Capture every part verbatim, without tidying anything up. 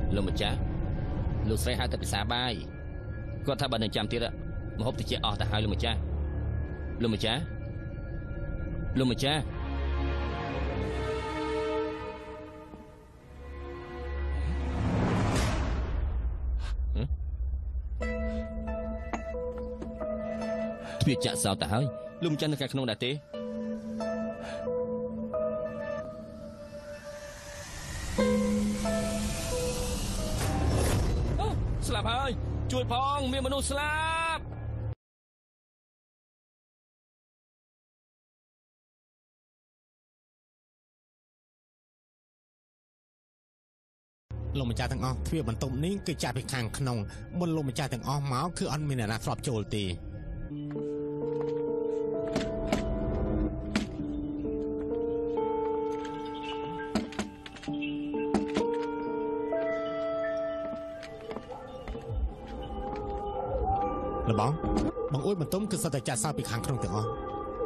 លោកម្ចាស់លោកស្រីហៅតែភាសាបាយគាត់ថាបើនឹងចាំទៀតមកហូបតិចអស់ទៅហើយលោកម្ចាស់លោកម្ចាស់លោកម្ចាស់ទ្វារចាក់សោតទៅហើយលោកម្ចាស់នៅខាងក្នុងដែរទេស្លាប់ហើយជួយផងមានមនុស្សស្លាប់លោកម្ចាស់ទាំងអស់ទ្វារបន្ទប់នេះគឺចាក់ពីខាងក្នុងមុនលោកម្ចាស់ទាំងអស់មកគឺអត់មានអ្នកណាធ្លាប់ចូលទេលបងបងអួយបន្ទុំគឺសុទ្ធតែចាក់សោតពីខាងក្នុងទាំងអស់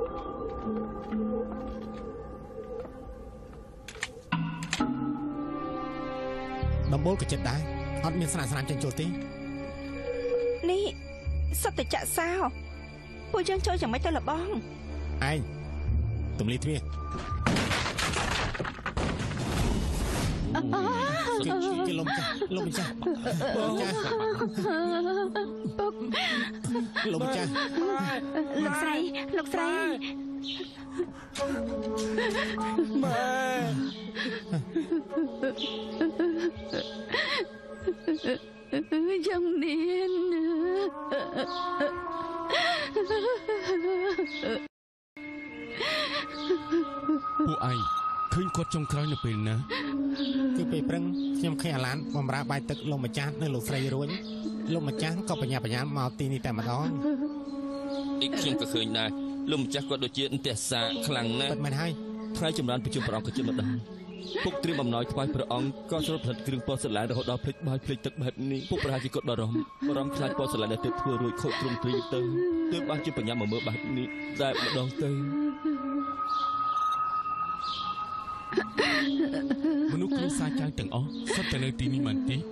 ដំបូលក៏ចិត្តដែរអត់មានស្នាស្នាមចេញចូលទេនេះសុទ្ធតែចាក់សោពួកយើងចូលយ៉ាងម៉េចទៅលបងឯងទំលីទ្វារគេលំចាស់លំចាស់លំចាស់លំចាស់លោកស្រីលោកស្រីម៉ែយ៉ាងនេះពួកឯងឃើញគាត់ចុងក្រោយនៅពេលណាគឺពេលព្រឹងខ្ញុំឃើញអាឡានបំរើបាយទឹកលោកម្ចាស់នៅលោកស្រីរួញលោកម្ចាស់ក៏បញ្ញាបញ្ញាមកទីនេះតែម្ដងអ៊ីខ្ញុំក៏ឃើញដែរលោកម្ចាស់គាត់ដូចជាអន្តរសាខ្លាំងណាស់ពិតមែនហើយថ្ងៃចម្រើនប្រជុំព្រះអង្គក៏ជិតម្ដងពុកត្រៀមអំណោយថ្វាយព្រះអង្គក៏ស្រុតផលិតគ្រឿងពណ៌ស្រឡាយរហូតដល់ភ្លេចបាយភ្លេចទឹកបែបនេះពុកប្រហែលជាគាត់បារម្ភបារម្ភខ្លាចពណ៌ស្រឡាយដែលទើបធ្វើរួចខូចទ្រង់ទ្រីទៅទើបបានជាបញ្ញាមកមើលបែបនេះតែម្ដងទៅមនុស្សគ្រួសារចៅទាំងអស់សុទ្ធតែនៅទីនេះមិនទេ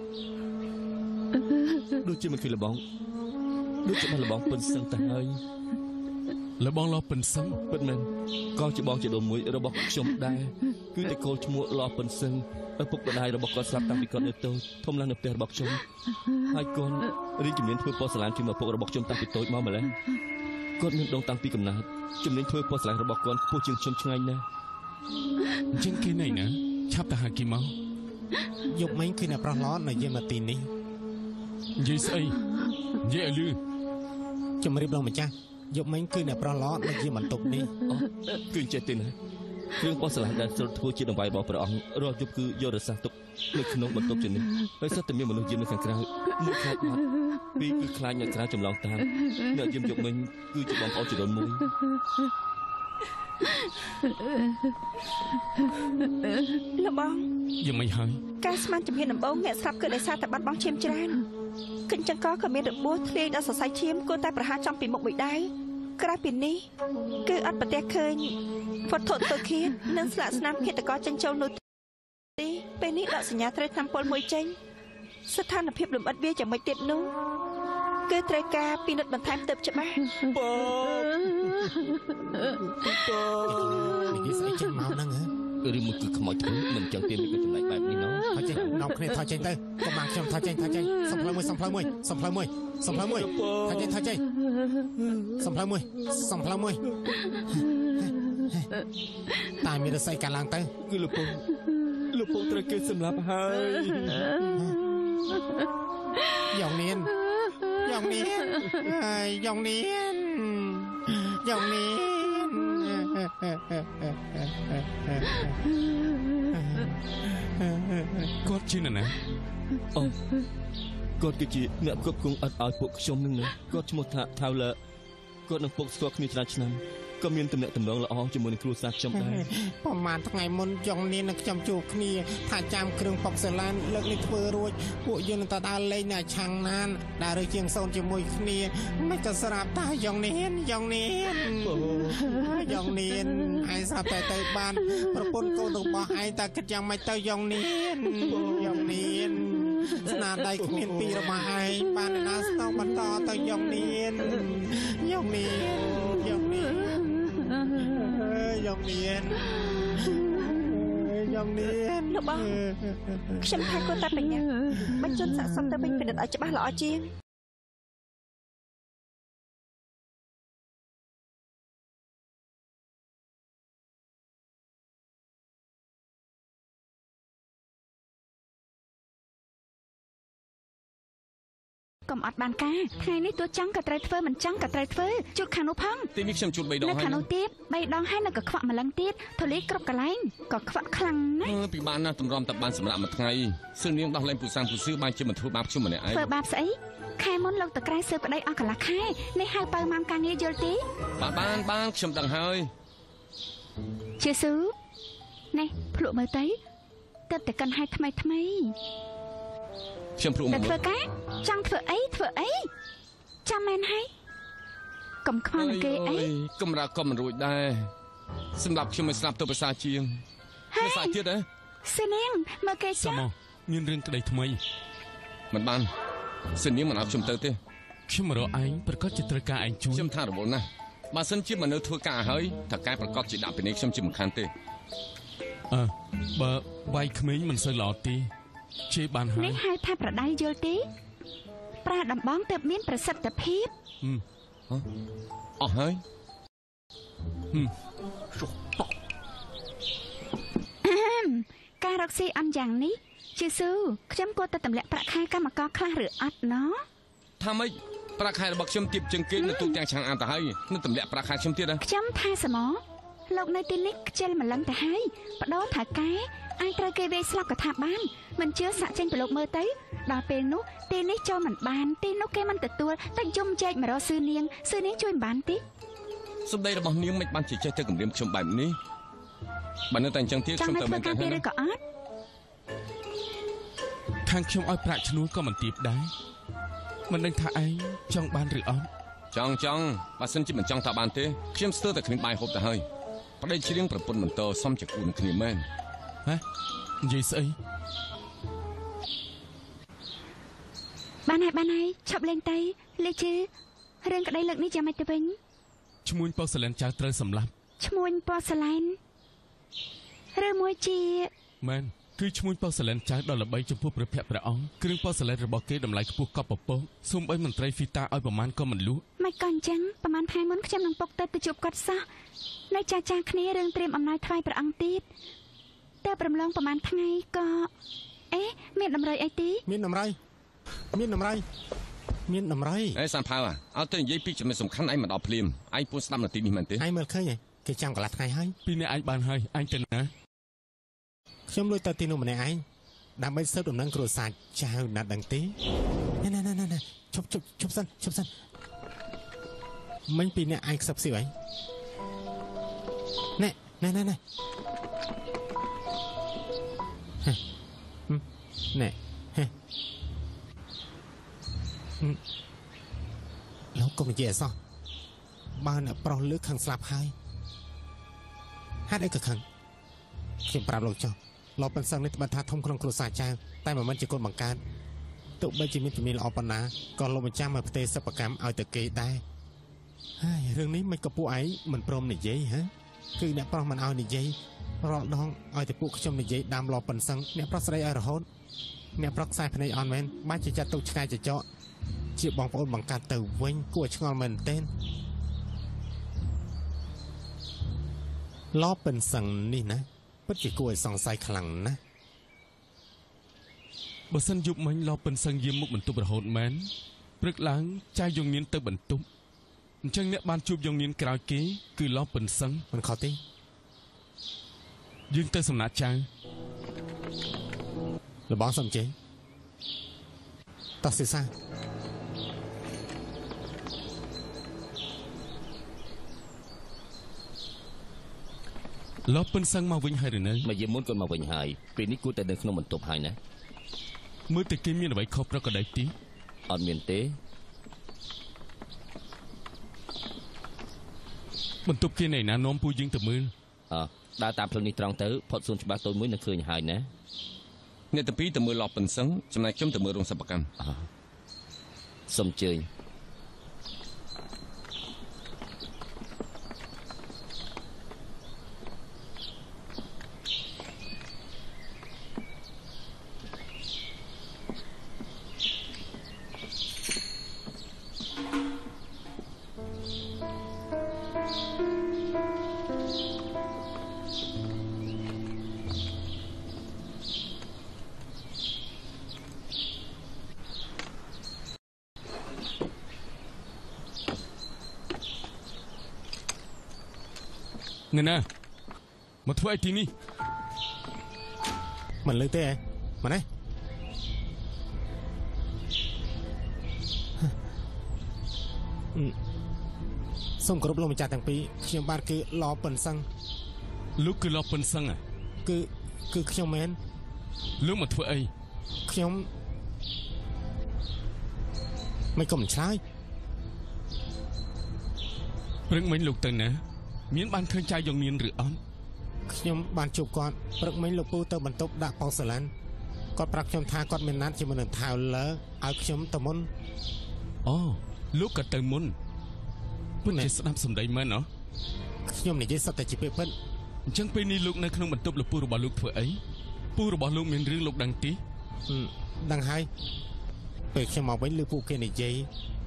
ដូចជាមិនឃើញលបងដូចជាបានលបងពិនសឹងទៅហើយលបងឡោពិនសឹងពិតមែនក៏ជាបងជាដូនមួយរបស់ខ្ញុំដែរគឺតែកូនឈ្មោះឡោពិនសឹងឪពុកម្ដាយរបស់គាត់ស្លាប់តាំងពីគាត់នៅតូចធំឡើងនៅផ្ទះរបស់ខ្ញុំហើយគាត់រៀនជំនាញធ្វើពណ៌ស្រឡាញជាមួយឪពុករបស់ខ្ញុំតាំងពីតូចមកម្ល៉េះគាត់មានដងតាំងពីកំណើតជំនាញធ្វើពណ៌ស្រឡាញរបស់គាត់ខ្ពស់ជាងខ្ញុំឆ្ងាយណាស់អញ្ចឹងគេណៃណាឆាប់ទៅហៅគេមកយប់មិញគឺអ្នកប្រុសល្អនៅយាមមកទីនេះនិយាយស្អីនិយាយឲ្យលឺជំរាបលោកម្ចាស់យប់មិញគឺអ្នកប្រុសល្អនៅយាមបន្ទប់នេះគឺចេះទេណាគ្រឿងពណ៌ស្រឡាញដែលស្រុតធ្វើជាដង្វាយរបស់ព្រះអង្គរាល់យប់គឺយករសាទុកនៅក្នុងបន្ទប់ជានេះហើយសិតតែមានមនុស្សយាមនៅខាងក្រៅមួយខ្លាចបាត់ពីរគឺខ្លាចអ្នកក្រៅចម្លងតាមអ្នកយាមយប់មិញគឺជាបងប្អូនជីដូនមួយលបងយ៉ាងម៉េចហើយការស្មានជំហានដំបូងអ្នកស្លាប់គឺដោយសារតែបាត់បង់ឈាមច្រើនគិញ្ចឹងក៏ក៏មានរបួសធ្លាយដល់សរសៃឈាមគួរតែប្រហារចំពីមុខមួយដៃក្រៅពីនេះគឺអត់ប្រទះឃើញវត្ថុធ្វើឃាតនិងស្លាកស្នាមឃាតករចិញ្ចោលនោះទេពេលនេះដកសញ្ញាត្រូវថ្នាំពុលមួយចេញស្ថានភាពលំអិតវាយ៉ាងម៉េចទៀតនោះគឺត្រូវការពិនិត្យបន្ថែមទៅច្បាស់បងបងនិយាយស្អីចេញមកហ្នឹងហ៎ឬមួយគឺខ្មោចធ្វើមិនចឹងទេមិនក៏ចំណែកបែបនេះណោះថយចេញនាំគ្នាថយចេញទៅកុំបានខ្ញុំថយចេញថយចេញសំផ្លូវមួយសំផ្លូវមួយសំផ្លូវមួយសំផ្លូវមួយថយចេញថយចេញសំផ្លូវមួយសំផ្លូវមួយតែមានរស័យកាលឡើងទៅគឺលោកពងលោកពងត្រូវគេសម្លាប់ហើយយ៉ងនៀនយ៉ងនៀនហើយយ៉ងនៀនយ៉ងនៀនគាត់ជាណាអូគាត់គឺជាអ្នកគ្រប់គ្រងអត់ឲ្យពួកខ្ញុំនឹងណាគាត់ឈ្មោះថាថាវលើគាត់នឹងពុកស្គាល់គ្នាច្រើនឆ្នាំក៏មានទំនាក់ទំនងល្អជាមួយនឹងគ្រួសារខ្ញុំដែរប្រហែលថ្ងៃមុនយ៉ងនៀននិងខ្ញុំជួបគ្នាថាចាំគ្រឿងប៉ុកសាឡានលើកនេះធ្វើរួចពួកយើងនឹងទៅដើរលេងនៅឆាំងណានដើររើជាងសូនជាមួយគ្នាមិនក៏ស្រាប់តាយ៉ងនៀនយ៉ងនៀនយ៉ងនៀនឯងស្រាប់តែទៅបានប្រពន្ធកូនរបស់ឯងតើគិតយ៉ាងម៉េចទៅយ៉ងនៀនយ៉ងនៀនណាដៃគ្មានពីរបស់ឯងបានណាស្នងបន្តទៅយ៉ងនានយ៉ងនានយ៉ងនានយ៉ងនានយ៉ងនានលោកបងខ្ញុំថាគាត់តែបញ្ញាបញ្ជូនស័ក្តិសមទៅវិញពិនិត្យឲ្យច្បាស់ល្អជាងកុំអត់បានការថ្ងៃនេះទោះចង់ក៏ត្រូវធ្វើមិនចង់ក៏ត្រូវធ្វើជួបខាងនោះផងទីនេះខ្ញុំជួបបីដងហើយនៅខាងនោះទៀតបីដងហើយនៅក៏ខ្វាក់ម្លឹងទៀតធូលីគ្រប់កន្លែងក៏ខ្វាក់ខ្លាំងណាស់ពីបានណាតម្រាំតែបានសម្រាប់មួយថ្ងៃសឿននាងដោះលែងពូសាំងពូសឿបានជាមិនធ្វើបាបខ្ញុំម្នាក់ឯងធ្វើបាបស្អីខែមុនលោកតក្រៃសើបប្តីអស់កន្លះខែនេះហៅបើម៉ាំការងារយល់ទេបានបានបានខ្ញុំដឹងហើយជាស៊ូនេះភ្លក់មើលទៅទៅតែកាន់ឲ្យថ្មីថ្មីខ្ញុំព្រមមកធ្វើការចង់ធ្វើអីធ្វើអីចាំមែនហើយកុំខ្វល់នឹងគេអីកំរាក៏មិនរួចដែរសម្រាប់ខ្ញុំមិនស្លាប់ទៅភាសាជាងភាសាទៀតហ៎សិនាងមកគេចាមានរឿងក្តីថ្មីមិនបានសិនាងមិនឲ្យខ្ញុំទៅទេខ្ញុំមករកឯងប្រកាសជាត្រូវការឯងជួយខ្ញុំថារវល់ណាស់បើសិនជាមនុស្សធ្វើការហើយតើកែប្រកាសជាដាក់ពីនេះខ្ញុំជាមិនខានទេអើបើវាយក្មេងមិនសូវល្អទេជេរបានហើយនេះហៅថាប្រដៅយល់ទេប្រាដំបងទើបមានប្រសិទ្ធភាពអស់ហើយការរកស៊ីអន់យ៉ាងនេះជាស៊ូខ្ញុំគួរតែទម្លាក់ប្រាក់ខែកម្មករខ្លះឬអត់ណោះថាម៉េចប្រាក់ខែរបស់ខ្ញុំទាបជាងគេនៅទូទាំងឆាំងអានទៅហើយនឹងទម្លាក់ប្រាក់ខែខ្ញុំទៀតហ៎ខ្ញុំថាសមលោកនៅទីនេះខ្ជិលម្លឹងទៅហើយបដោថាកែអាចត្រូវគេវាយស្លាប់ក៏ថាបានមិនជឿសាក់ចេញប្រឡូកមើលទៅដល់ពេលនោះទីនេះចូលមិនបានទីនោះគេមិនទទួលតែយំចែកម្រស៊ឺនាងស៊ឺនាងជួយមិនបានទេសម្ដីរបស់នាងមិនបានជាចេះទៅគម្រាមខ្ញុំបែបនេះបើនៅតែអញ្ចឹងទៀតខ្ញុំទៅមិនបានទេឬក៏អត់ខាងខ្ញុំឲ្យប្រាក់ឈ្នួលក៏មិនទាបដែរមិនដឹងថាឯងចង់បានឬអត់ចង់ចង់បើសិនជាមិនចង់ថាបានទេខ្ញុំស្ទើរតែគ្មានបាយហូបទៅហើយប្តីច្រៀងប្រពន្ធបន្តសំជាគូនឹងគ្នាមែនហ៎និយាយស្អីបានហើយបានហើយឈប់លេងទៅលេជឺរឿងក្តីលើកនេះយ៉ាងម៉េចទៅវិញឈ្មួញប៉ោះសលែនចៅត្រូវសម្លាប់ឈ្មួញប៉ោះសលែនឬមួយជាមែនគឺឈ្មួញប៉ោះសលែនចៅដល់ល្បីចំពោះព្រះភ័ក្ត្រព្រះអង្គគ្រឿងប៉ោះសលែនរបស់គេតម្លៃខ្ពស់កប់ពពកសូមឲ្យមន្ត្រីហ្វីតាឲ្យប្រមាណក៏មិនលក់មិនក៏អញ្ចឹងប្រមាណថ្ងៃមុនខ្ញុំនឹងពុកទៅទៅជួបគាត់សោះនៅចាចាគ្នារឿងត្រៀមអំណោយថ្វាយព្រះអង្គទៀតតែប្រំឡងប្រហែលថ្ងៃក៏អេមានដំរីអីទីមានដំរីមានដំរីមានដំរីអេសាំផៅអើទៅនិយាយពីចំណុចសំខាន់ឯងមកដល់ភ្លាមឯងពួនស្ដាប់នាទីនេះមែនទេឯងមើលឃើញហ៎គេចាំកន្លះថ្ងៃហើយពីនេះឯងបានហើយឯងទៅណាខ្ញុំលួចទៅទីនោះម្នាក់ឯងដើម្បីស៊ើបដំណឹងគ្រួសារចៅណាត់ដឹងទេណែណែណែណែជប់ជប់ជប់សិនជប់សិនមិញពីអ្នកឯងខ្សឹបស៊ីវឯងណែណែណែណែណែលោកកុំនិយាយអសោះបើអ្នកប្រុសលើកខាងស្លាប់ហើយហេតុអីក៏ខឹងខ្ញុំប្រាប់លោកចុះលោកប៉ិនសឹងនេះត្បិតថាធំក្នុងគ្រួសារចៅតែមិនមែនជាកូនបង្កើតទោះបីជាមានជំនាញល្អប៉ុណ្ណាក៏លោកបញ្ចាំមកផ្ទេរសិប្បកម្មឲ្យទៅគេដែរហើយរឿងនេះមិនក៏ពួកឯងមិនព្រមនិយាយហ៎គឺអ្នកប្រុសមិនឲ្យនិយាយរាល់ដងឲ្យតែពួកខ្ញុំនិយាយដាំលោកប៉ិនសឹងអ្នកប្រុសស្រីឲ្យរហូតអ្នកប្រុសខ្សែភ្នែកអន់មែនបាច់ជាចាត់ទុកឆ្ងាយចចកជាបងប្អូនបង្កើតទៅវិញគួរឆ្ងល់មែនទែនលោកប៉ិនសឹងនេះណាពិតជាគួរឲ្យសង្ស័យខ្លាំងណាស់បើសិនយប់មិញលោកប៉ិនសឹងយាមមុខបន្ទប់រហូតមែនព្រឹកឡើងចាយយងនានទៅបន្ទប់អញ្ចឹងអ្នកបានជួបយងនានក្រោយគេគឺលោកប៉ិនសឹងមិនខុសទេយើងទៅសំណាក់ចៅរបស់សំជេតោះសិសាលោកប៉ិនសឹងមកវិញហើយឬនៅមកយាមមុនគាត់មកវិញហើយពេលនេះគួរតែនៅក្នុងបន្ទប់ហើយណាមើលទៅគេមានអ្វីខុសប្រក្រតីទីអត់មានទេបន្ទប់គេណែណានាំពូយើងទៅមើលអើដើរតាមផ្លូវនេះត្រង់ទៅផុតសួនច្បាស់តូចមួយនឹងឃើញហើយណាអ្នកទាំងពីរទៅមើលលបប៉ុនសឹងចំណែកខ្ញុំទៅមើលរោងសិប្បកម្មសូមអញ្ជើញនេះណាមកធ្វើអីទីនេះមិនលើទេម៉េចណាសូមគោរពលោកម្ចាស់ទាំងពីរខ្ញុំបាទគឺលប៉ុនសឹងលោកគឺលប៉ុនសឹងគឺគឺខ្ញុំមែនលោកមកធ្វើអីខ្ញុំមិនក៏មិនឆ្លើយព្រឹកមិញលោកទៅណាមានបានឃើញចាយយងមានឬអត់ខ្ញុំបានជួបគាត់ព្រឹកមិញលោកពូទៅបន្ទប់ដាក់ប៉ោសាឡានគាត់ប្រាប់ខ្ញុំថាគាត់មានណាត់ជាមួយនឹងថៅលើឲ្យខ្ញុំទៅមុនអូលោកក៏ទៅមុនពុនជាស្ដាប់សម្ដីមែនអ៎ខ្ញុំនិយាយសត្វតែជាពាក្យពិតអញ្ចឹងពេលនេះលោកនៅក្នុងបន្ទប់លោកពូរបស់លោកធ្វើអីពូរបស់លោកមានរឿងលោកដឹងទីដឹងហើយពេលខ្ញុំមកវិញលើពូគេនិយាយ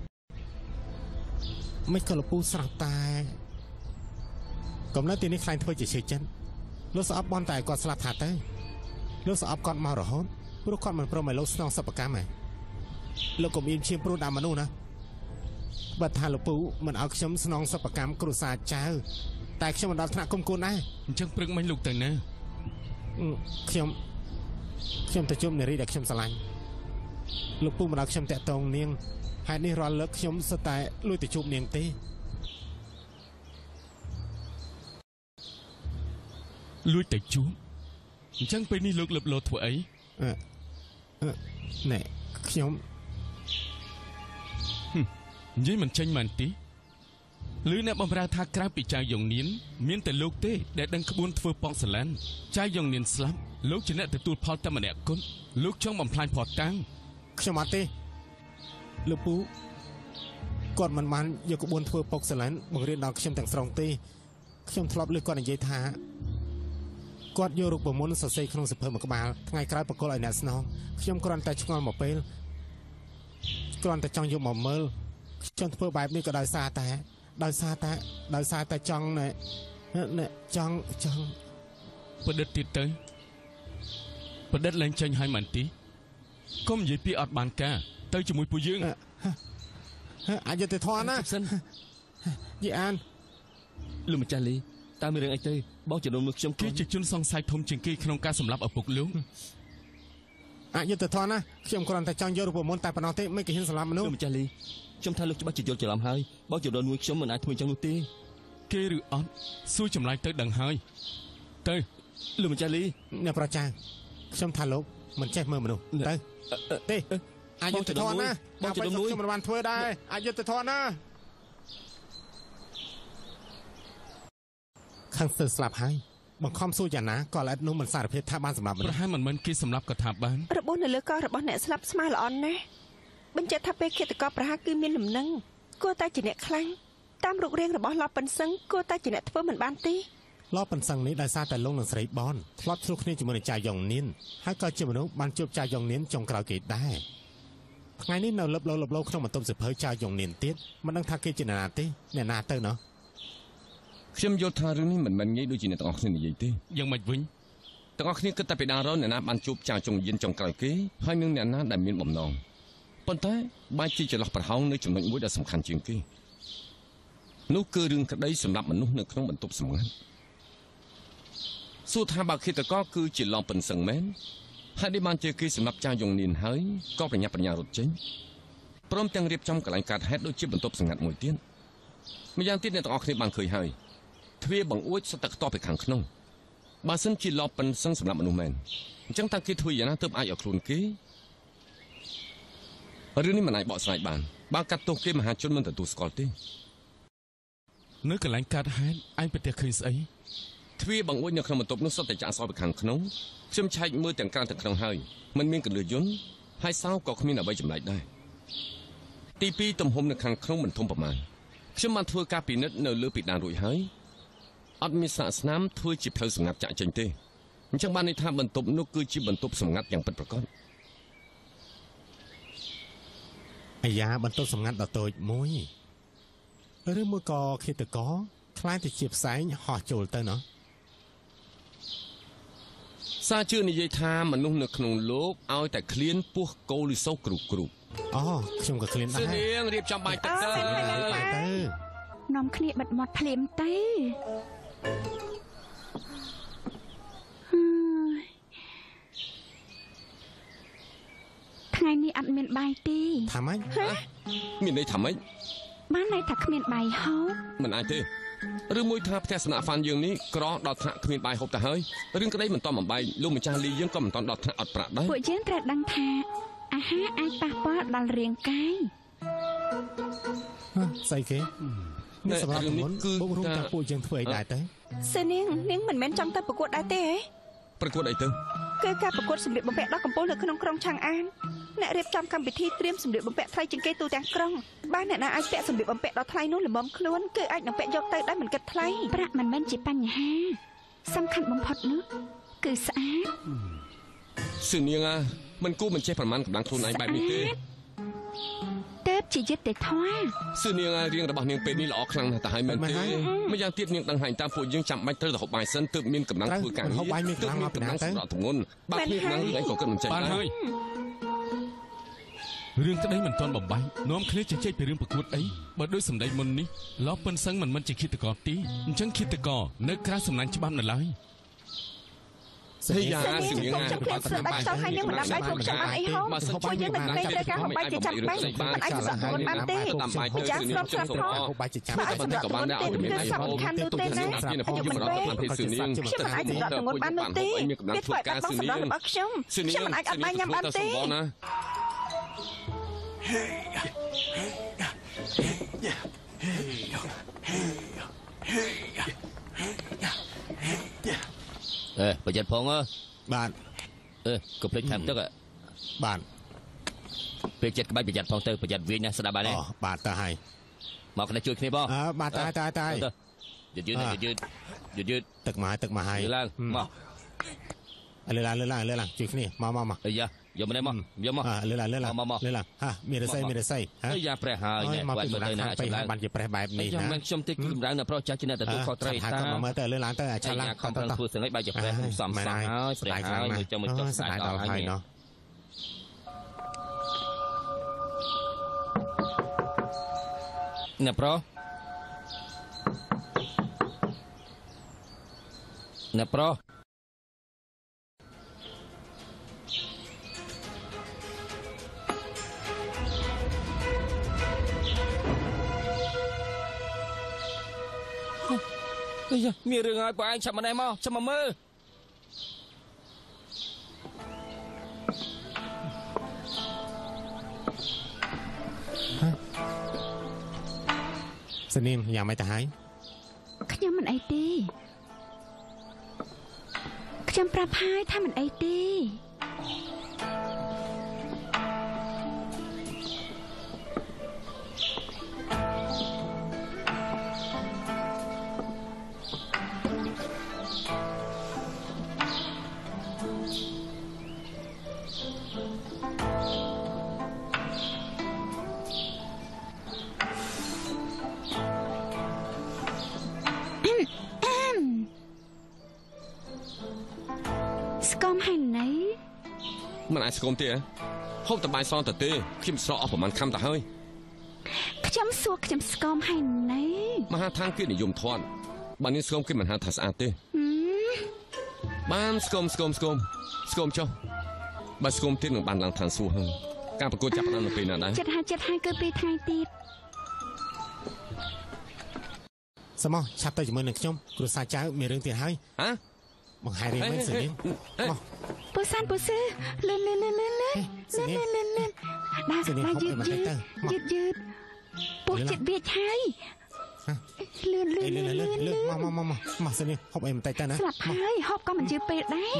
មិនក៏លោកពូស្រស់តែកំណត់ទីនេះខ្លាញ់ធ្វើជាឈឺចិត្តលោកស្អប់បនតែគាត់ស្លាប់ថាទៅលោកស្អប់គាត់មករហូតព្រោះគាត់មិនព្រមឲ្យលោកស្នងសិប្បកម្មឯងលោកកុំអៀនឈាមព្រួតដាក់មនុស្សណាបើថាលោកពូមិនឲ្យខ្ញុំស្នងសិប្បកម្មគ្រួសារចៅតែខ្ញុំមិនដល់ថ្នាក់គុំគួនដែរអញ្ចឹងព្រឹកមិញលោកទៅណាខ្ញុំខ្ញុំទៅជុំនារីដែលខ្ញុំស្រឡាញ់លោកពូមិនឲ្យខ្ញុំតាក់ទងនាងហេតុនេះរាល់លើកខ្ញុំសុទ្ធតែលួចទៅជួបនាងទេលួចទៅជួបអញ្ចឹងពេលនេះលោកលឹបលោធ្វើអីអឺណែខ្ញុំនិយាយមិនចេញមែនទីឮអ្នកបំរើថាក្រៅពីចៅយងនានមានតែលោកទេដែលដឹងក្បួនធ្វើប៉ងសាឡានចៅយងនានស្លាប់លោកជាអ្នកទទួលផលតែម្នាក់គត់លោកចង់បំផ្លាញផតតាំងខ្ញុំអត់ទេលោកពូគាត់មិនបានយកក្បួនធ្វើប៉ុកសាឡានបង្រៀនដល់ខ្ញុំទាំងស្រុងទេខ្ញុំធ្លាប់លើគាត់និយាយថាគាត់យករូបមន្តសរសេរក្នុងសភៅមួយក្បាលថ្ងៃក្រោយបកគលឲ្យអ្នកស្នងខ្ញុំគ្រាន់តែឆ្ងល់មកពេលគ្រាន់តែចង់យកមកមើលខ្ញុំធ្វើបែបនេះក៏ដោយសារតែដោយសារតែដោយសារតែចង់ណែចង់ចង់ប្រឌិតទៀតទៅប្រឌិតឡើងចេញឲ្យមិនទីកុំនិយាយពីអត់បានការទៅជាមួយពួកយើងអាចយកទៅធន់ណាសិនយីអានលោកម្ចាស់លីតើមានរឿងអីទេបងចំនួនមួយខ្ញុំគឺជាជនសង្ស័យធំជាងគេក្នុងការសម្លាប់ឪពុកលោកអាចយកទៅធន់ណាខ្ញុំគ្រាន់តែចង់យករូបមន្តតែប៉ុណ្ណោះទេមិនគេហ៊ានសម្លាប់មនុស្សលោកម្ចាស់លីខ្ញុំថាលោកច្បាស់ជាយល់ច្រឡំហើយបងចំនួនមួយខ្ញុំមិនអាចធ្វើចឹងនោះទេគេឬអត់សួរចម្លើយទៅដឹងហើយទៅលោកម្ចាស់លីអ្នកប្រជាខ្ញុំថាលោកមិនចេះមើលមនុស្សទៅទេអាចយកទៅធន់ណាបងចំនួនមួយខ្ញុំមិនបានធ្វើដែរអាចយកទៅធន់ណាខាងស្ទើរស្លាប់ហើយបង្ខំសួរយ៉ាងណាក៏ល្អិតនោះមិនសារភាពថាបានសម្លាប់ប្រហែលមិនមែនគេសម្លាប់ក៏ថាបានរបួសនៅលើករបស់អ្នកស្លាប់ស្មើល្អណាស់បញ្ជាក់ថាពេលឃាតករប្រហារគឺមានលំនឹងគួរតែជាអ្នកខ្លាំងតាមរូបរាងរបស់ឡោប៉ិនសឹងគួរតែជាអ្នកធ្វើមិនបានទេឡោប៉ិនសឹងនេះដោយសារតែលោកនឹងស្រីបនធ្លាប់ឆ្លោះគ្នាជាមួយនឹងចាយយ៉ងនៀនហើយក៏ជាមនុស្សបានជួបចាយយ៉ងនៀនចុងក្រោយគេដែរថ្ងៃនេះនៅលឹបលោលឹបលោក្នុងបន្ទប់សិភៅចាយយ៉ងនៀនទៀតមិនដឹងថាគេជាអ្នកណាទេអ្នកណាទៅណោះខ្ញុំយល់ថារឿងនេះមិនមែនងាយដូចជាអ្នកទាំងអស់គ្នានិយាយទេយ៉ាងម៉េចវិញទាំងអស់គ្នាគិតតែពីដារ៉ូអ្នកណាបានជួបចាចុងយិនចុងក្រោយគេហើយនឹងអ្នកណាដែលមានបំណងប៉ុន្តែបែរជាចន្លោះប្រហោងនៅចំណុចមួយដែលសំខាន់ជាងគេនោះគឺរឿងក្តីសម្រាប់មនុស្សនៅក្នុងបន្ទប់សម្ងាត់សួរថាបើឃាតករគឺជាឡងប៉ិនសឹងមែនហើយដែលបានជាគេសម្រាប់ចាយងនៀនហើយក៏ប្រញាប់ប្រញាល់រត់ចេញព្រមទាំងរៀបចំកន្លែងកាត់ហេតុដូចជាបន្ទប់សម្ងាត់មួយទៀតម្យ៉ាងទៀតអ្នកទាំងអស់គ្នាបានឃើញហើយទ្វារបង្អួចសុទ្ធតែខ្ទាស់ពីខាងក្នុងបើសិនជាឡោប៉ិនសឹងសម្រាប់មនុស្សមែនអញ្ចឹងតើគេធ្វើយ៉ាងណាទើបអាចឲ្យខ្លួនគេរឿងនេះមិនអាចបកស្រាយបានបើកាត់ទោសគេមហាជនមិនទទួលស្គាល់ទេនៅកន្លែងកាត់ហេតុឯងប្រទះឃើញស្អីទ្វារបង្អួចនៅក្នុងបន្ទប់នោះសុទ្ធតែចាក់សោពីខាងក្នុងខ្ញុំឆែកមើលទាំងក្រៅទាំងក្នុងហើយมันមានកន្លឹះយន្តហើយសោក៏គ្មានអ្វីចម្លែកដែរទីពីរទំហំនៅខាងក្នុងមិនធំប្រមាណខ្ញុំបានធ្វើការពិនិត្យនៅលើពីដានរួចហើយអត់មានសាកស្នាមធ្វើជាផ្លូវសម្ងាត់ចាក់ចេញទេអញ្ចឹងបានន័យថាបន្ទប់នោះគឺជាបន្ទប់សម្ងាត់យ៉ាងពិតប្រាកដអាយ៉ាបន្ទប់សម្ងាត់ដ៏តូចមួយឬមួយក៏ឃាតករខ្លាចទៅជាផ្សែងហោះចូលទៅណោះសារជឿនិយាយថាមនុស្សនៅក្នុងលោកឲ្យតែឃ្លានពោះគោលិសោគ្រូគ្រូអូខ្ញុំក៏ឃ្លានដែរសៀងរៀបចំបាយទឹកទៅទៅនាំគ្នាបិទមាត់ភ្លាមទៅថ្ងៃនេះអត់មានបាយទេថាម៉េចមានន័យថាម៉េចបានន័យថាគ្មានបាយហូបមិនអាចទេឬមួយថាផ្ទះសំណាក់ហ្វាន់យើងនេះក្រដល់ថ្នាក់គ្មានបាយហូបទៅហើយរឿងក្តីមិនតំបំបាយលោកម្ចាស់លីយើងក៏មិនតន់ដល់ថ្នាក់អត់ប្រាក់ដែរពួកយើងត្រូវដឹងថាអាហារអាចប៉ះពាល់ដល់រាងកាយស្អីគេនេះសម្រាប់មុនគឺបុករួមតាពួកយើងធ្វើអីដែរទៅសើនាងនាងមិនមែនចង់ទៅប្រកួតដែរទេហ៎ប្រកួតអីទៅគឺការប្រកួតសម្លៀកបំពាក់ដ៏កំពូលនៅក្នុងក្រុងឆាងអានអ្នករៀបចំកម្មវិធីត្រៀមសម្លៀកបំពាក់ថ្លៃជាងគេទូទាំងក្រុងបានអ្នកណាអាចពាក់សម្លៀកបំពាក់ដ៏ថ្លៃនោះល្មមខ្លួនគឺអាចនឹងពាក់យកទៅដោយមិនគិតថ្លៃប្រាក់មិនមែនជាបញ្ហាសំខាន់បំផុតនោះគឺស្អាតសឿនាងមិនគូមិនចេះប្រមាណកម្លាំងខ្លួនឯងបែបនេះទេទេពជាយុត្តិធម៌សឿនាងរៀងរបស់នាងពេលនេះល្អខ្លាំងណាស់តែហើយមែនទេម្យ៉ាងទៀតនាងដឹងហើយតាមពួកយើងចាំបាច់ត្រូវទៅហូបបាយសិនទើបមានកម្លាំងធ្វើការងារហូបបាយមានកម្លាំងមកពីណាទៅទម្ងន់បាក់មានកម្លាំងរឿងអីក៏គិតមិនចេញបានហើយរឿងក្តីមិនទាន់បំបាយនាំគ្នាជជែកពីរឿងប្រកួតអីបើដូចសម្ដីមុននេះឡោះប៉ិនសឹងមិនមិនជាឃាតករទីអញ្ចឹងឃាតករនៅក្រៅសំណាញ់ច្បាប់នៅឡើយសយាសញ្ញាខ្ញុំខ្ញុំស្ដាច់ចោលហើយនឹងមិនដាំបាយពួកខ្ញុំបានអីហូបពួកយើងនឹងលេងត្រូវការហូបបាយជាចាំបាច់មិនអាចសម្រាប់ខ្លួនបានទេយ៉ាងស្របស្រាប់ផងហូបបាយជាចាំបាច់សម្រាប់ខ្លួនបានទេគឺសំខាន់នោះទេណាខ្ញុំមិនអាចខ្ញុំមិនអាចសម្រាប់ខ្លួនបាននោះទេវាធ្វើឲ្យបាត់បង់សម្រាប់របស់ខ្ញុំខ្ញុំមិនអាចអត់បាយញ៉ាំបានទេអេប្រយ័ត្នផងអើបាទអេកុំភ្លេចថែមទឹកបាទពេលចិត្តក្បាច់ប្រយ័ត្នផងទៅប្រយ័ត្នវិញណាស្ដាប់បានទេអូបាទទៅហើយមកគ្នាជួយគ្នាបងអើបាទតើតើតើយឺតយឺតយឺតយឺតយឺតទឹកមកទឹកមកហើយឡើងមកលើឡើងលើឡើងលើឡើងជួយគ្នាមកមកមកអាយ៉ាយកមកនេះមកយកមកលើឡើងលើឡើងមកមកលើឡើងហាមានរស័យមានរស័យអាយ៉ាប្រេះហើយនេះបាត់មើលទៅណាចាំឡើងបានជាប្រេះបែបនេះណាខ្ញុំតិចកម្ដៅនៅប្រុសចាស់ជាអ្នកទទួលខុសត្រូវតាមើលទៅលើឡើងទៅឆាឡើងខំប្រឹងធ្វើសឹងឲ្យបែបជាប្រេះសំសំហើយប្រេះហើយមើលចាំមើលចុះស្ដាយដល់ហើយណោះអ្នកប្រុសអ្នកប្រុសអាយ៉ាមានរឿងហើយបងឯងឆាប់មកណែមកចាំមកមើលសនាមយ៉ាងម៉េចទៅហើយខ្ញុំមិនអីទេខ្ញុំប្រាប់ហើយថាមិនអីទេមិនអាចស្គមទេហូបតបាយសទៅទេខ្ញុំស្រកអស់ប្រហែលខាំទៅហើយខ្ញុំសួរខ្ញុំស្គមហើយណែមហាឋានគេនិយមធាត់បើនេះស្គមគេមិនហៅថាស្អាតទេបានស្គមស្គមស្គមស្គមចុះបើស្គមទៀតនឹងបានឡើងឋានសួគ៌ហើយការប្រកួតចាប់ផ្ដើមនៅពេលណាដែរចិត្តហើយចិត្តហើយគឺពីថ្ងៃទៀតសមោះឆាប់ទៅជាមួយនឹងខ្ញុំគ្រូសាចៅមានរឿងទៀតហើយហ៎បង្ហាញរឿងមិនសិនមកពូសានពូសឺលឿនលឿនលឿនលឿនលឿនលឿនលឿនលឿនលឿនដាក់ដាក់យឺតយឺតយឺតយឺតពូចិត្តវាចហើយเลื่อนเลื่อนเลื่อนเลื่อนเลื่อนมามามามามาสินี่หอบเอ็มไตแต่นะสลับហើយហូបក៏មិនជឿពេលដែរ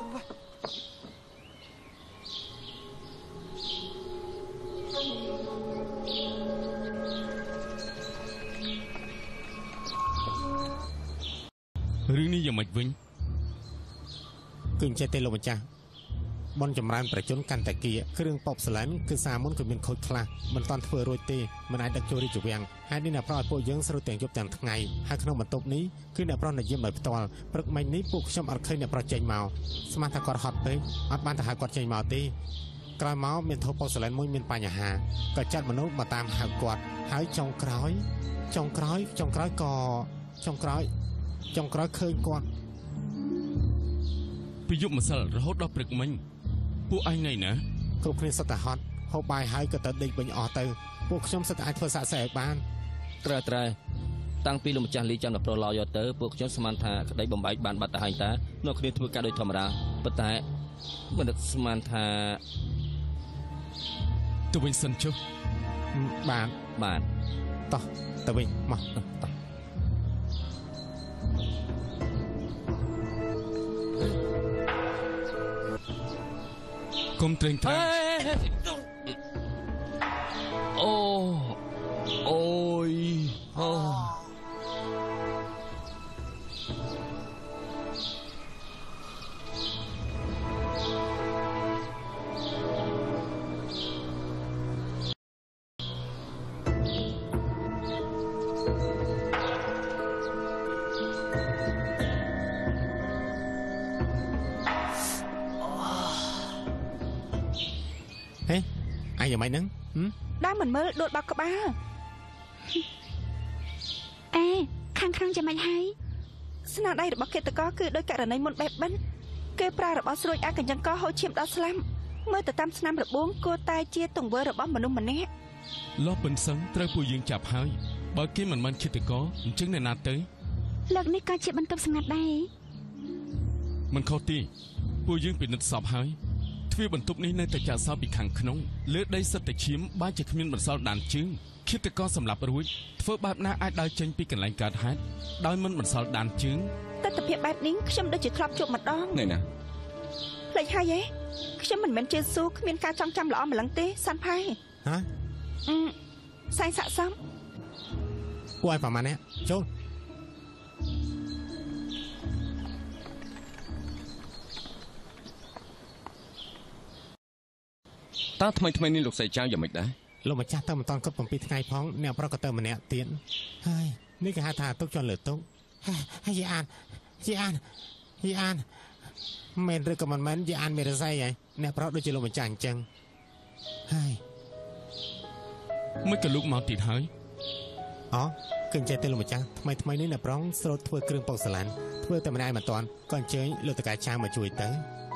រឿងនេះយ៉ាងម៉េចវិញគឺចេះទេលោកម្ចាស់បនចម្រើនប្រជជនកាន់តែគៀគ្រឿងប៉ុបស្លានគឺសារមុនគឺមានខូចខ្លះមិនតាន់ធ្វើរួចទេមិនអាចដឹកចូលរាជវាំងហើយនេះអ្នកប្រុសឲ្យពួកយើងស្រូវទាំងយប់ទាំងថ្ងៃហើយក្នុងបន្ទប់នេះគឺអ្នកប្រុសនិយាមដោយផ្ទាល់ព្រឹកមិញនេះពួកខ្ញុំអត់ឃើញអ្នកប្រុសចេញមកស្មានថាគាត់ហត់ពេកអត់បានទៅហៅគាត់ចេញមកទេក្រោយមកមានធូបប៉ុបស្លានមួយមានបញ្ហាក៏ចាត់មនុស្សមកតាមហៅគាត់ហើយចុងក្រោយចុងក្រោយចុងក្រោយក៏ចុងក្រោយចុងក្រោយឃើញគាត់ពីយប់ម្សិលរហូតដល់ព្រឹកមិញពួកឯងណៃណាគ្រប់គ្នាសុទ្ធតែហត់ហូបបាយហើយក៏ទៅដេកវិញអស់ទៅពួកខ្ញុំសុទ្ធតែអាចធ្វើសាកសែឲ្យបានត្រែត្រែតាំងពីលោកម្ចាស់លីចាំដល់ប្រឡោយកទៅពួកខ្ញុំស្មានថាក្តីបំបែកបានបាត់ទៅហើយតានៅគ្នាធ្វើការដោយធម្មតាប៉ុន្តែមិននឹកស្មានថាទៅវិញសិនចុះបានបានតោះទៅវិញមកតោះកុំត្រេងត្រែងអូអូយអូហេអាយយ៉ាងម៉េចហ្នឹងដើមមិនមើលដួលបោកក្បាលអេខាងខាងយ៉ាងម៉េចហើយស្នាដៃរបស់កេតកោគឺដោយករណីមុនបែបបិនគេប្រើរបស់ស្រួយអាកញ្ចឹងកោហូរឈាមដល់ស្លាប់មើលទៅតាមស្នាមរបួងគួរតែជាទង្វើរបស់មនុស្សម្នាក់លោះពិនសឹងត្រូវពួកយើងចាប់ហើយបើគេមិនបានគិតកោអញ្ចឹងអ្នកណាទៅលើកនេះក៏ជាបន្ទប់ស្ងាត់ដែរមិនខុសទេពួកយើងពិនិត្យសពហើយទ្វារបន្ទប់នេះនៅតែចាក់សោពីខាងក្នុងលើដីសិតតែឈាមបែរជាគ្មានបន្សល់ដានជើងឃាតករសម្លាប់រួចធ្វើបែបណាអាចដើរចេញពីកន្លែងកើតហេតុដោយមិនបន្សល់ដានជើងទស្សនវិជ្ជាបែបនេះខ្ញុំដូចជាធ្លាប់ជួបម្ដងណែណាភ្លេចហើយហ៎ខ្ញុំមិនមែនជាស៊ូគ្មានការចងចាំល្អម្លឹងទេសាន់ផៃហ៎អឺសែងស័កសមពួកឯងប្រហែលនេះចូលតើថ្មីថ្មីនេះលោកស្រីចៅយ៉ាងម៉េចដែរលោកម្ចាស់ទៅមិនតាន់គិត៧ថ្ងៃផងអ្នកប្រុសក៏ទៅម្នាក់ទៀតហើយនេះគេហៅថាទុកជន់លើទុកហើយយីអានយីអានយីអានមែនឬក៏មិនមែនយីអានមេរស័យហ៎អ្នកប្រុសដូចជាលោកម្ចាស់អញ្ចឹងហើយមិនក៏លោកមកទៀតហើយអូគឺអញ្ចឹងទេលោកម្ចាស់ថ្មីថ្មីនេះអ្នកប្រុសស្រូតធ្វើគ្រឿងប៉ុកសាឡានធ្វើតែម្នាក់មិនតាន់ក៏អញ្ជើញលោកតកែចៅមកជួយទៅ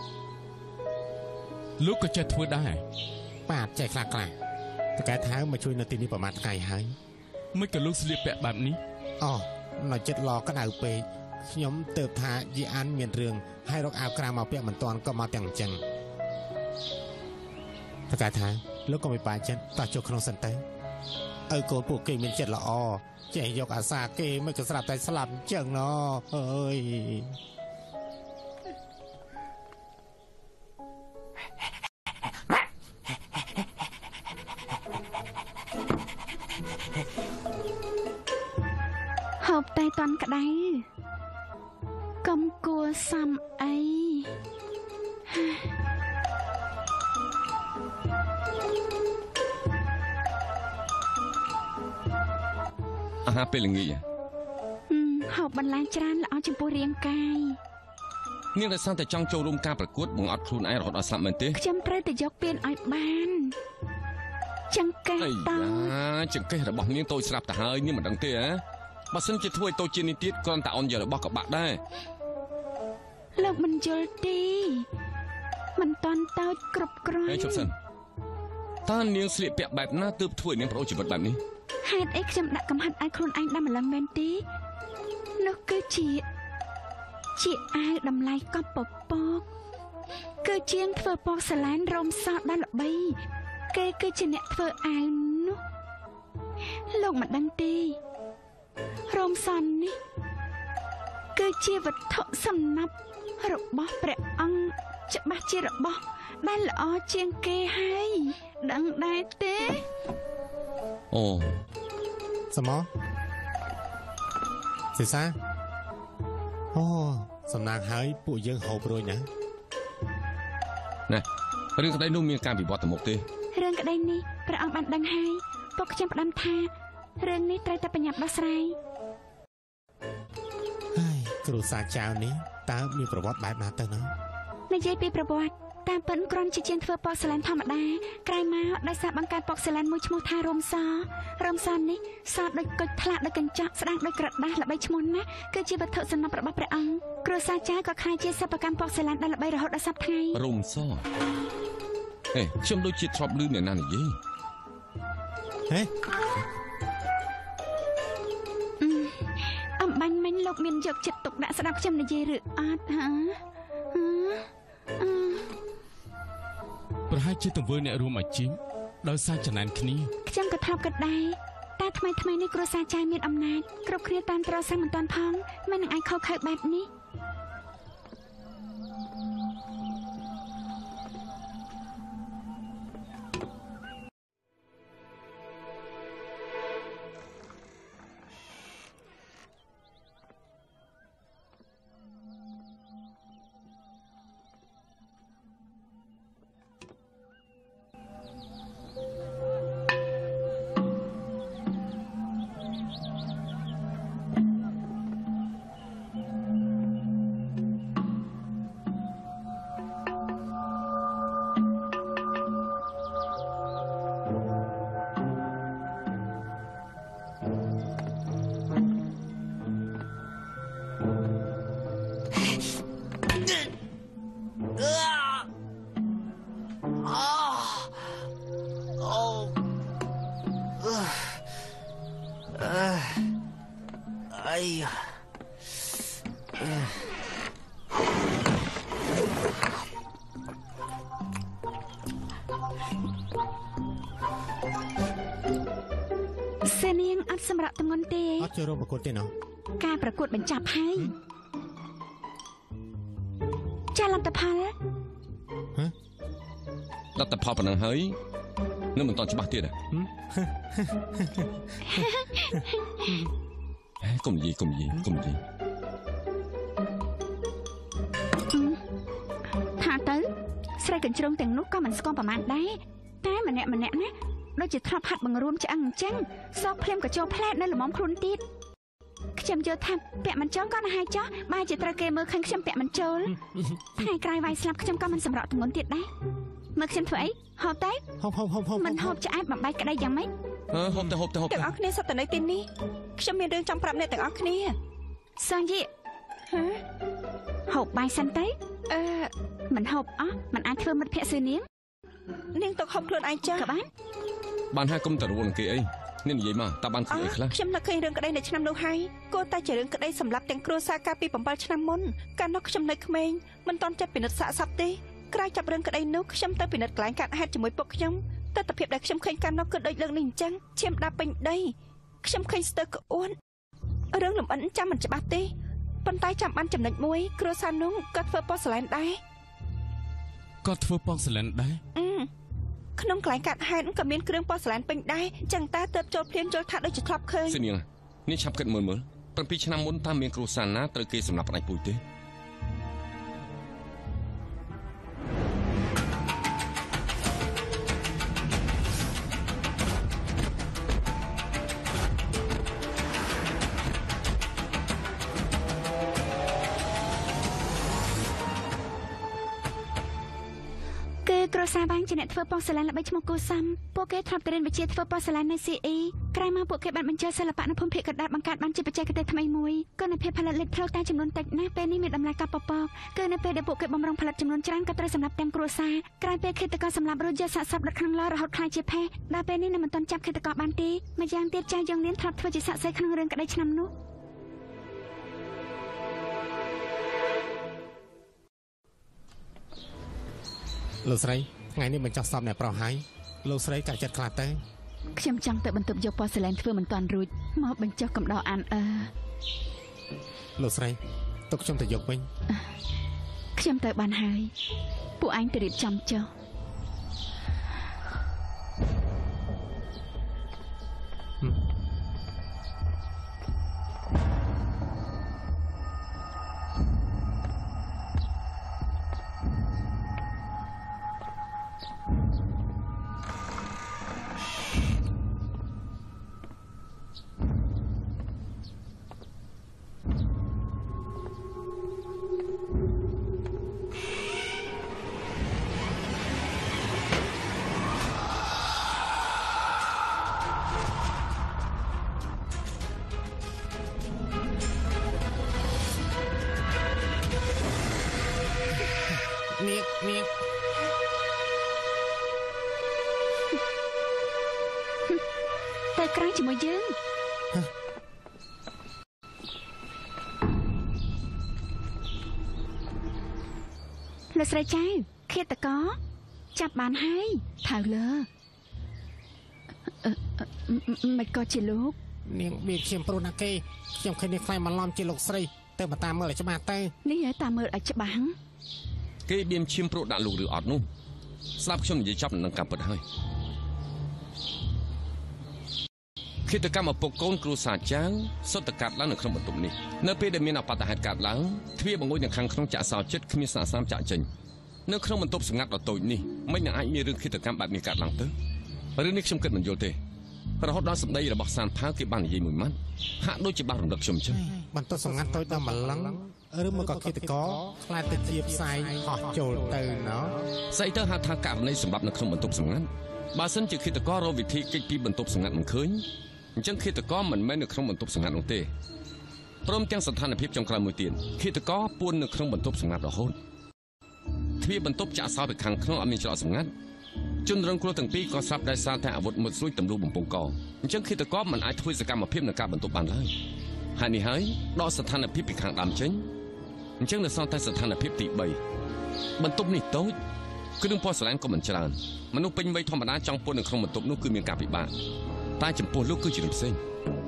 លោកក៏ចេះធ្វើដែរបាទចេះខ្លះខ្លះតកែថៅមកជួយនៅទីនេះប្រហែលថ្ងៃហើយមិនក៏លោកស្លៀកពាក់បែបនេះអូនៅចិត្តឡក្តៅពេកខ្ញុំទៅថាយីអានមានរឿងហើយរកអាវក្រៅមកពាក់មិនតាន់ក៏មកទាំងអញ្ចឹងតកែថៅលោកក៏មិនបាច់ចិត្តតោះចូលក្នុងសិនទៅឲ្យកូនពួកគេមានចិត្តល្អចេះយកអាសាគេមិនក៏ស្រាប់តែស្លាប់អញ្ចឹងណអើយហូបតែតន់ក្តៅកុំគួរសំអីអាហារពេលល្ងាចហូបបន្លែច្រើនល្អចំពោះរាងកាយនាងតែសន្តែចង់ចូលរួមការប្រកួតបង្អត់ខ្លួនឯងរហូតដល់ស្លាប់មែនទេខ្ញុំត្រូវតែយកពានឲ្យបានចង្កេះតោចង្កេះរបស់នាងតូចស្រាប់ទៅហើយនាងមិនដឹងទេហ៎បើសិនជាធ្វើឲ្យតូចជាងនេះទៀតគ្រាន់តែអន់យករបស់ក៏បាក់ដែរលោកមិនយល់ទេមិនតាន់តូចគ្រប់គ្រាន់ហេជប់សិនតើនាងស្លៀកពាក់បែបណាទើបធ្វើឲ្យនាងប្រអូជីវិតបែបនេះហេតុអីខ្ញុំដាក់កំហិតឲ្យខ្លួនឯងដល់ម្លឹងមែនទេនោះគឺជាជាអាវតម្លៃកប់ពពកគឺជាងធ្វើពកសាឡានរោមសដល់ល្បីគេគឺជាអ្នកធ្វើអាវនោះលោកមិនដឹងទេរោមសននេះគឺជាវត្ថុសំណាប់របស់ព្រះអង្គច្បាស់ជារបស់ដែលល្អជាងគេហើយដឹងដែរទេអូសមសិសាអូសំណាងហើយពួកយើងហូបរួចណាណែរឿងក្តីនោះមានការវិវត្តទៅមុខទេរឿងក្តីនេះព្រះអង្គបានដឹងហើយពួកខ្ញុំផ្ដាំថារឿងនេះត្រូវតែបញ្ញាប់ដោះស្រាយហើយគ្រូសាចៅនេះតើមានប្រវត្តិបែបណាទៅណានិយាយពីប្រវត្តិតាមពិតគ្រាន់ជាជាងធ្វើប៉ូស្លែនធម្មតាក្រោយមកដោយសារបង្កើតប៉ូស្លែនមួយឈ្មោះថារោមសរោមសនេះសដូចគុជថ្លាដូចកញ្ចក់ស្ដាងដូចក្រដាសល្បីឈ្មោះណាស់គឺជាវត្ថុសំណាប់របស់ព្រះអង្គគ្រូសាចៅក៏ខ្លាចជាសិប្បកម្មប៉ូស្លែនដែលល្បីរហូតដល់សប្តាហ៍ថ្ងៃរោមសហេខ្ញុំដូចជាធ្លាប់ឮអ្នកណានិយាយហេអំបញ្ញមិញលោកមានយកចិត្តទុកដាក់ស្ដាប់ខ្ញុំនិយាយឬអត់ហាប្រហែលជាទង្វើអ្នករួមអាជីពដោយសារចំណានគ្នាខ្ញុំក៏ធ្លាប់គិតដែរតែថ្មីថ្មីនេះគ្រួសារចាយមានអំណាចគ្រប់គ្នាតាមត្រសាំមិនតាន់ផងមិននឹងអាចខុសខើបែបនេះសេនាងអត់សម្រាប់ទម្ងន់ទេអត់ចូលរួមប្រកួតទេណោះការប្រកួតបញ្ចប់ហើយចាលទ្ធផលហ៎លទ្ធផលប៉ុណ្ណឹងហើយនៅមិនទាន់ច្បាស់ទៀតហ៎កុំនិយាយកុំនិយាយកុំនិយាយថាទៅស្រីកញ្ជ្រោងទាំងនោះក៏មិនស្គាល់ប្រមាណដែរតែម្នាក់ម្នាក់ណាដូចជាធ្លាប់ហាត់បង្រួមឆ្អឹងអញ្ចឹងសោកភ្លាមក៏ចូលផ្លែតនៅល្មមខ្លួនទៀតខ្ញុំយល់ថាពាក់មិនចូលក៏ណាស់ហើយចោះបើជាត្រូវគេមើលឃើញខ្ញុំពាក់មិនចូលថ្ងៃក្រោយវាយស្លាប់ខ្ញុំក៏មិនសម្រក់ទម្ងន់ទៀតដែរមើលខ្ញុំធ្វើអីហូបទៅហូបហូបហូបហូបមិនហូបឆ្អែតបំបែកក្តីយ៉ាងម៉េចអឺហូបទៅហូបទៅហូបទាំងអស់គ្នាសត្វតនៅទីនេះខ្ញុំមានរឿងចង់ប្រាប់អ្នកទាំងអស់គ្នាសងយីហ៎ហូបបាយសិនទៅអឺមិនហូបអស់មិនអាចធ្វើមិត្តភក្តិសឿនាងនាងទៅហូបខ្លួនឯងចាក៏បានបានហើយកុំតរវនឹងគេអីនេះនិយាយមកតើបានឃើញអីខ្លះខ្ញុំនឹកឃើញរឿងក្តីនៅឆ្នាំនោះហើយគួរតែជារឿងក្តីសម្រាប់ទាំងគ្រួសារកាលពីbảyឆ្នាំមុនកាលនោះខ្ញុំនៅក្មេងមិនទាន់ចិត្តពិនិត្យសាកសពទេក្រោយចាប់រឿងក្តីនោះខ្ញុំទៅពិនិត្យកន្លែងកាត់ហេតុជាមួយពុកខ្ញុំទស្សនវិជ្ជាដែលខ្ញុំឃើញកាលនោះគឺដូចលើកនេះអញ្ចឹងឈាមដាប់ពេញដីខ្ញុំឃើញស្ទើរក្អួនរឿងលំអិនចាំមិនច្បាស់ទេប៉ុន្តែចាំបានចំណុចមួយគ្រួសារនោះក៏ធ្វើប៉ូស្លែនដែរក៏ធ្វើប៉ូស្លែនដែរក្នុងកន្លែងកាត់ហេតុក៏មានគ្រឿងប៉ូស្លែនពេញដែរចឹងតែទើបចូលភ្លាមចូលថាដូចជាធ្លាប់ឃើញសនាងនេះឆាប់គិតមើលមើលbảyឆ្នាំមុនតើមានគ្រួសារណាត្រូវគេសម្រាប់ផ្ដាច់ពូជទេគ្រួសារបាញ់ជាអ្នកធ្វើប៉ូស្លែនល្បីឈ្មោះគូសំពួកគេធ្លាប់ទៅរៀនវិជ្ជាធ្វើប៉ូស្លែននៅ ซี អ៊ី ក្រោយមកពួកគេបានបញ្ចូលសិល្បៈនៅភូមិភាគកណ្ដាលបង្កើតបានជាបច្ចេកទេសថ្មីមួយក៏នៅភាពផលិតលេខផ្លូវតែចំនួនតិចណាស់ពេលនេះមានតម្លៃកប់ពពកគឺនៅពេលដែលពួកគេបំរុងផលិតចំនួនច្រើនក៏ត្រូវសម្រាប់ទាំងគ្រួសារក្រោយពេលឃាតករសម្លាប់រួចយកសាកសពដុតក្នុងឡរហូតខ្លាចជាផេះដល់ពេលនេះនៅមិនទាន់ចាប់ឃាតករបានទេម្យ៉ាងទៀតចាស់យ៉ងនាងធ្លាប់ធ្វើជាសាក្សីក្នុងរឿងក្តីឆ្នាំនោះលោកស្រីថ្ងៃនេះបញ្ចុះសពអ្នកប្រុសហើយលោកស្រីកាច់ចិត្តខ្លះទៅខ្ញុំចង់ទៅបន្ទប់យកប៉ូស្លែនធ្វើមិនតាន់រួចមកបញ្ចុះកំដរអានអឺលោកស្រីទុកខ្ញុំទៅយកវិញខ្ញុំទៅបានហើយពួកឯងទៅរៀបចំចុះនាងនាងតែក្រៅជាមួយយើងលោកស្រីចៅឃាតករចាប់បានហើយថៅលើមិនក៏ជាលោកនាងបៀតខ្ញុំប្រុសណាគេខ្ញុំឃើញនាងខ្លាចបន្លំជាលោកស្រីទៅមកតាមមើលឲ្យច្បាស់ទៅនេះហើយតាមមើលឲ្យច្បាស់គេបៀមឈាមប្រូដាក់លោកឬអត់នោះស្ដាប់ខ្ញុំនិយាយចប់នឹងការពិតហើយគិតកម្មឪពុកកូនគ្រូសាចាងសុទ្ធតែកាត់ឡើងនៅក្នុងបន្ទប់នេះនៅពេលដែលមានអបតហេតុកើតឡើងទ្វារបង្អួចនៅខាងក្នុងចាក់សោចិត្តគ្មានស្នាស្នាមចាក់ចេញនៅក្នុងបន្ទប់សម្ងាត់ដ៏តូចនេះមិននឹងអាចមានរឿងគិតកម្មបែបនេះកើតឡើងទៅរឿងនេះខ្ញុំគិតមិនយល់ទេរហូតដល់សម្ដីរបស់សានផាវគេបាននិយាយមួយម៉ាត់ហាក់ដូចជាបានរំលឹកខ្ញុំចឹងបន្ទប់សម្ងាត់តូចដល់ម្លឹងឬមកក៏គិតកខ្លាចទៅជាផ្សាយហោះចូលទៅណោះស្អីទៅហៅថាករណីសម្រាប់នៅក្នុងបន្ទប់សម្ងាត់បើសិនជាគិតកររកវិធីគេចពីបន្ទប់សម្ងាត់មិនឃើញអញ្ចឹងគិតករមិនមែននៅក្នុងបន្ទប់សម្ងាត់នោះទេព្រមទាំងស្ថានភាពចុងក្រោយមួយទៀតគិតករពួននៅក្នុងបន្ទប់សម្ងាត់រហូតទ្វារបន្ទប់ចាក់សោពីខាងក្នុងអត់មានច្រកសម្ងាត់ជនរងគ្រោះទាំងពីរក៏ស្លាប់ដោយសារតែអាវុធមុតស្រួចទម្លុះបំពង់កអញ្ចឹងគិតករមិនអាចធ្វើសកម្មភាពនៅការបន្ទប់បានឡើយហើយនេះហើយដកស្ថានភាពពីខាងដើមចេញអញ្ចឹងនៅសល់តែស្ថានភាពទីបីបន្ទប់នេះតូចគ្រឿងពណ៌ស្រឡាញ់ក៏មិនច្រើនមនុស្សពេញវ័យធម្មតាចង់ពួននៅក្នុងបន្ទប់នោះគឺមានការពិបាកតែចំពោះលោកគឺជារឿងផ្សេង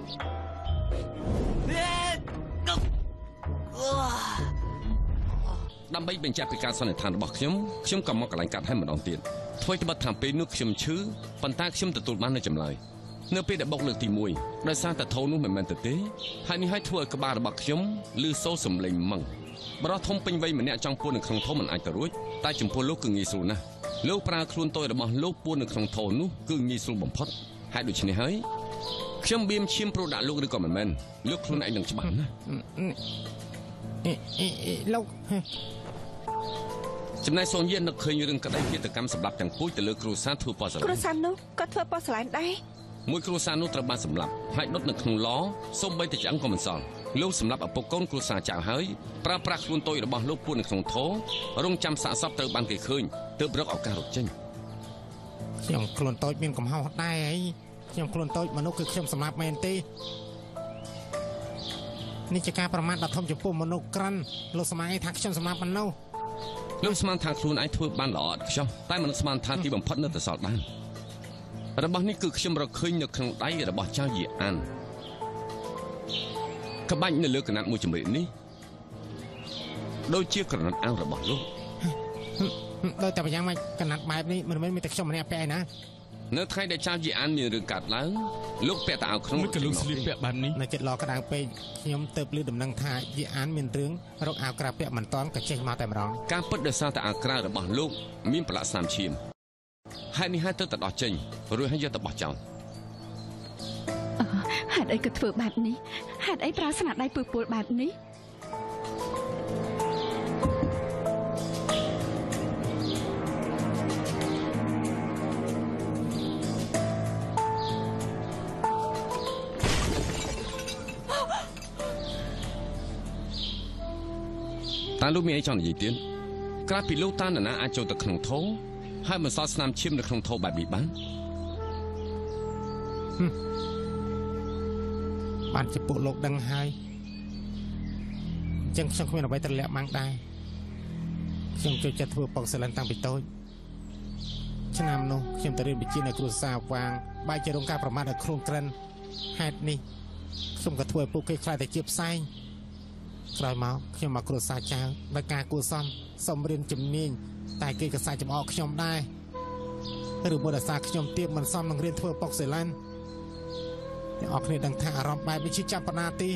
ដើម្បីបញ្ជាក់ពីការសន្និដ្ឋានរបស់ខ្ញុំខ្ញុំក៏មកកន្លែងកាត់ហើយម្ដងទៀតធ្វើត្បិតថាពេលនោះខ្ញុំឈឺប៉ុន្តែខ្ញុំទទួលបាននូវចម្លើយនៅពេលដែលបុកលើកទីមួយដោយសារតែធូរនោះមិនមែនទៅទេហើយនេះឲ្យធ្វើឲ្យក្បាលរបស់ខ្ញុំឮសូរសំឡេងម៉ងបរិះធំពេញវ័យម្នាក់ចង់ពួននៅក្នុងធំមិនអាចទៅរួចតែចំពោះលោកគឺងាយស្រួលណាស់លោកប្រើខ្លួនតូចរបស់លោកពួននៅក្នុងធូរនោះគឺងាយស្រួលបំផុតហើយដូច្នេះហើយខ្ញុំបៀមឈាមប្រូដាក់លោកឬក៏មិនមែនលោកខ្លួនឯងនឹងច្បាស់ណាលោកចំណែកសូនយាននឹកឃើញរឿងក្តីគិតកម្មសម្រាប់ទាំងពូជទៅលើគ្រូសាធ្វើប៉ោះស្រឡាញ់គ្រូសានោះក៏ធ្វើប៉ោះស្រឡាញ់ដែរមួយគ្រូសានោះត្រូវបានសម្លាប់ហើយដុតនៅក្នុងឡសូម្បីតែឆ្អឹងក៏មិនសល់លោកសម្លាប់ឪពុកកូនគ្រូសាចៅហើយប្រើប្រាស់ខ្លួនតូចរបស់លោកពួននៅក្នុងធររងចាំសាកសពត្រូវបានគេឃើញទើបរកឱកាសរកចេញខ្ញុំខ្លួនតូចមានកំហុសដែរអីខ្ញុំខ្លួនតូចមនុស្សគឺខ្ញុំសម្លាប់មែនទេនេះជាការប្រមាថដ៏ធំចំពោះមនុស្សក្រិនលោកស្មានថាខ្ញុំសម្លាប់មនុស្សលោកស្មានថាខ្លួនឯងធ្វើបានល្អឥតខ្ចោះតែមនុស្សស្មានថាទីបំផុតនៅតែសល់បានរបស់នេះគឺខ្ញុំរកឃើញនៅក្នុងដៃរបស់ចៅយីអានក្បាច់នៅលើកណាត់មួយចម្រៀងនេះដូចជាក្រណាត់អាំងរបស់លោកដោយតែយ៉ាងម៉េចកណាត់បែបនេះមិនមែនមានតែខ្ញុំម្នាក់ពាក់ឯណានៅថ្ងៃដែលចៅយីអានមានរឿងកាត់ឡើងលោកពាក់តែអាវក្នុងមួយក៏លោកស្លៀកពាក់បែបនេះនៅចិត្តឡក្តៅពេកខ្ញុំទៅភ្លឺដំណឹងថាយីអានមានរឿងរកអាវក្រៅពាក់មិនតាន់ក៏ចេញមកតែម្ដងការពិតដោយសារតែអាវក្រៅរបស់លោកមានប្រឡាក់ស្នាមឈាមហើយនេះហើយទៅតែដោះចេញរួចហើយយកទៅបោះចោលហេតុអីក៏ធ្វើបែបនេះហេតុអីប្រើស្នាដៃពុយពុលបែបនេះតាលោកមានអីចង់និយាយទៀតក្រៅពីលោកតានណាអាចចូលទៅក្នុងធោហើយមិនសល់ស្នាមឈាមនៅក្នុងធោបែបនេះបានបានជាពួកលោកដឹងហើយចឹងខ្ញុំគ្មានអ្វីត្រូវលាក់បាំងដែរខ្ញុំចូលចិត្តធ្វើប៉ុកសិលិនតាំងពីតូចឆ្នាំនោះខ្ញុំទៅរៀនវិជ្ជានៅគ្រួសារវាងបែរជារងការប្រមាថដល់គ្រូក្រិនហេតុនេះខ្ញុំក៏ធ្វើឲ្យពួកគេខ្លាចតែជាផ្សែងក្រោយមកខ្ញុំមកគ្រួសារចៅដោយការគួសមសូមរៀនជំនាញតែគេក៏សាច់ចំអកខ្ញុំដែរឬមួយដោយសារខ្ញុំទៀបមិនសមនឹងរៀនធ្វើប៉ុកសេឡានអ្នកអរគ្នាដឹងថាអារម្មណ៍បែបនេះជាចាប់បណ្ណាទី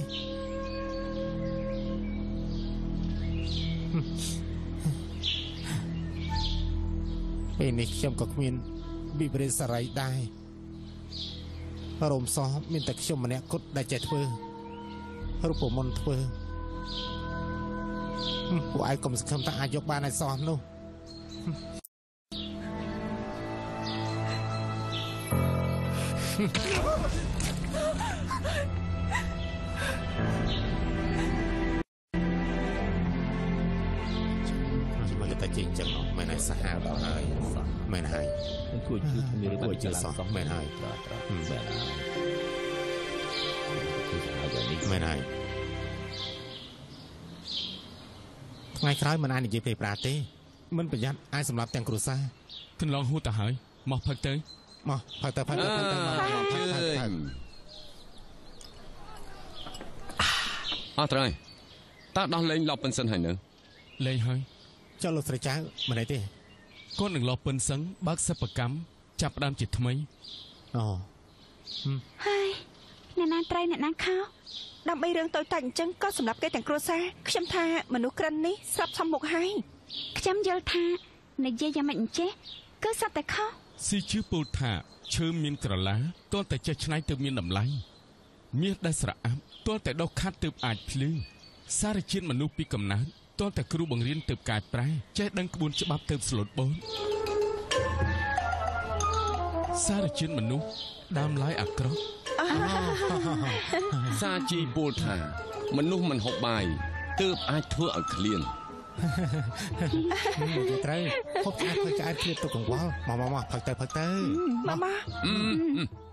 ពេលនេះខ្ញុំក៏គ្មានវិបរិយសរីដែររោមសោះមានតែខ្ញុំម្នាក់គត់ដែលចេះធ្វើរូបមន្តធ្វើពួកឯងកុំសង្ឃឹមថាអាចយកបានឯសោះនោះមកតែជិះចឹងនោះមិនឲ្យសាហាវដល់ហើយមិនហើយមិនគួរជួយគ្នាឬមួយជាសោះមិនហើយត្រត្រមិនហើយមិនហើយថ្ងៃក្រោយមិនអាចនិយាយពេលប្រាទេមិនប្រយ័ត្នអាចសម្រាប់ទាំងគ្រួសារកន្លងហួតទៅហើយមកផឹកទៅមកផឹកទៅផឹកទៅផឹកទៅមកផឹកទៅអត់ត្រូវតើដោះលេងលប់ប៉ិនសិនហើយនៅលេងហើយចុះលោកស្រីចៅមិនអីទេគាត់នឹងលប់ប៉ិនសឹងបើកសិប្បកម្មចាប់ផ្ដើមជាថ្មីអូហើយអ្នកណាត្រីអ្នកណាខោដើម្បីរឿងតូចតាចអញ្ចឹងក៏សម្រាប់គេទាំងគ្រួសារខ្ញុំថាមនុស្សក្រិននេះស្រាប់សំមុខហើយខ្ញុំយល់ថានិយាយយ៉ាងម៉េចអញ្ចេះគឺសត្វតែខុសស៊ីជឿពោលថាឈើមានក្រឡាតើតែចេះឆ្នៃទៅមានតម្លៃមាសដែលស្រអាប់តើតែដុសខាត់ទៅអាចភ្លឺសារជាតិមនុស្សពីកំណើតតើតែគ្រូបង្រៀនទៅកែប្រែចេះដឹងក្បួនច្បាប់ទៅស្លូតបូនសារជាតិមនុស្សដើមឡើយអាក្រក់សាជីពោលថាមនុស្សមិនហូបបាយទើបអាចធ្វើឲ្យឃ្លានត្រូវហូបឆ្អែតធ្វើឆ្អែតឃ្លានទៅកង្វល់មកមកមកផឹកទៅផឹកទៅមកមក